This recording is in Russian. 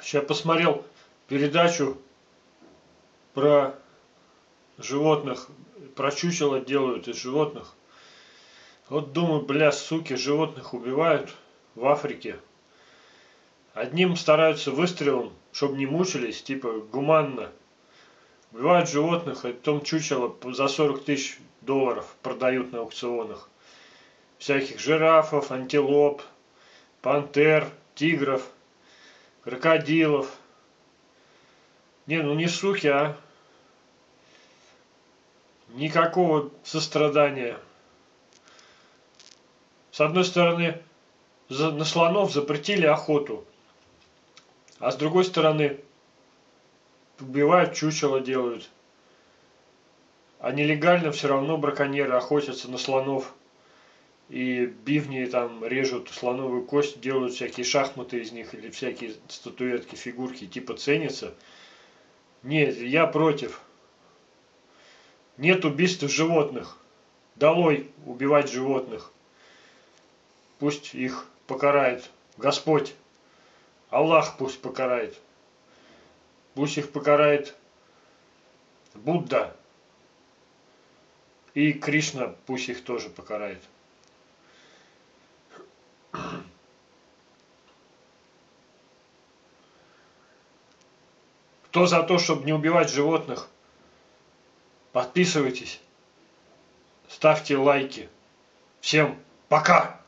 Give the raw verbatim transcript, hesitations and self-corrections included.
Сейчас посмотрел передачу про животных, про чучело делают из животных. Вот думаю, бля, суки, животных убивают в Африке. Одним стараются выстрелом, чтобы не мучились, типа гуманно. Убивают животных, и потом чучело за сорок тысяч долларов продают на аукционах. Всяких жирафов, антилоп, пантер, тигров, крокодилов. Не, ну не суки, а. Никакого сострадания. С одной стороны, на слонов запретили охоту, а с другой стороны, убивают, чучело делают. А нелегально все равно браконьеры охотятся на слонов. И бивни там режут слоновую кость, делают всякие шахматы из них или всякие статуэтки, фигурки, типа ценятся. Нет, я против. Нет убийств животных. Долой убивать животных. Пусть их покарает Господь. Аллах пусть покарает. Пусть их покарает Будда. И Кришна пусть их тоже покарает. Кто за то, чтобы не убивать животных, подписывайтесь, ставьте лайки. Всем пока!